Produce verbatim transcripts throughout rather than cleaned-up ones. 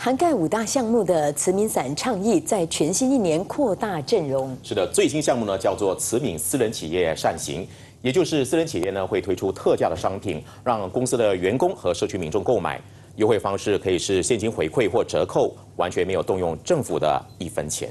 涵盖五大项目的慈悯伞倡议在全新一年扩大阵容。 是的，最新项目呢叫做慈悯私人企业善行，也就是私人企业呢会推出特价的商品，让公司的员工和社区民众购买。优惠方式可以是现金回馈或折扣，完全没有动用政府的一分钱。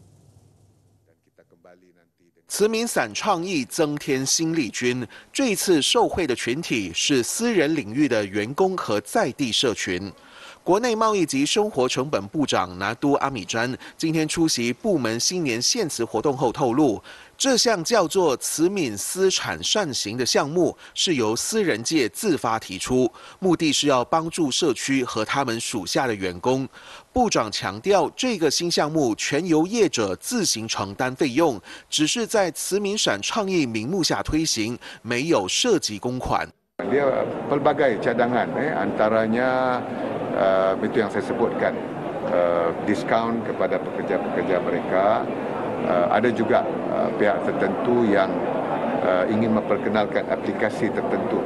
慈悯伞倡议增添新力军，这一次受惠的群体是私人领域的员工和在地社群。国内贸易及生活成本部长拿督阿米詹今天出席部门新年献词活动后透露，这项叫做慈悯私产善行的项目是由私人界自发提出，目的是要帮助社区和他们属下的员工。部长强调，这个新项目全由业者自行承担费用，只是在慈悯伞倡议名目下推行，没有涉及公款。 Dia pelbagai cadangan, eh, antaranya uh, itu yang saya sebutkan uh, diskaun kepada pekerja-pekerja mereka. Uh, ada juga uh, pihak tertentu yang uh, ingin memperkenalkan aplikasi tertentu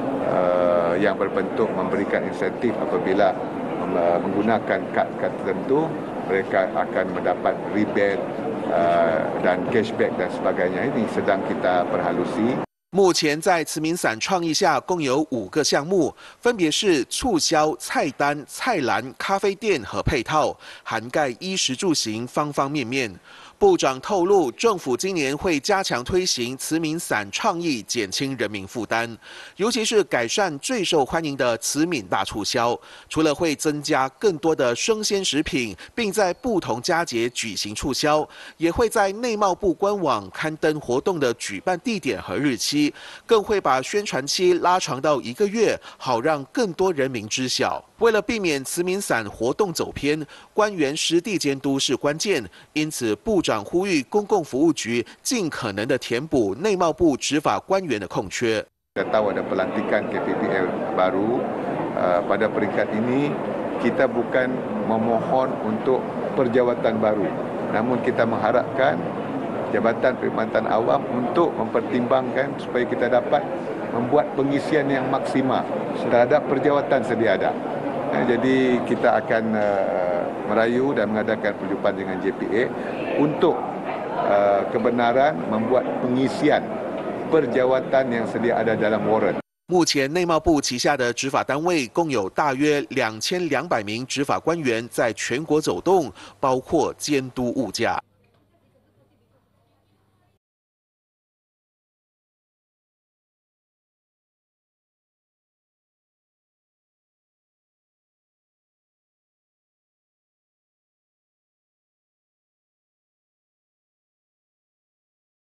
uh, yang berbentuk memberikan insentif apabila uh, menggunakan kad-kad tertentu, mereka akan mendapat rebate uh, dan cashback dan sebagainya. Ini sedang kita perhalusi. 目前在慈悯伞倡议下，共有五个项目，分别是促销、菜单、菜篮、咖啡店和配套，涵盖衣食住行方方面面。部长透露，政府今年会加强推行慈悯伞倡议，减轻人民负担，尤其是改善最受欢迎的慈悯大促销。除了会增加更多的生鲜食品，并在不同佳节举行促销，也会在内贸部官网刊登活动的举办地点和日期，更会把宣传期拉长到一个月，好让更多人民知晓。为了避免慈悯伞活动走偏，官员实地监督是关键，因此部长呼吁公共服务局尽可能的填补内贸部执法官员的空缺。 Kita tahu ada pelantikan K P P L baru. Uh, pada peringkat ini kita bukan memohon untuk perjawatan baru, namun kita mengharapkan Jabatan Perkhidmatan Awam untuk mempertimbangkan supaya kita dapat membuat pengisian yang maksimal terhadap perjawatan sedia ada. Jadi kita akan uh, merayu dan mengadakan perjumpaan dengan J P A untuk uh, kebenaran membuat pengisian perjawatan yang sedia ada dalam warrant. 目前内贸部旗下的执法单位共有大约两千两百名执法官员在全国走动，包括监督物价。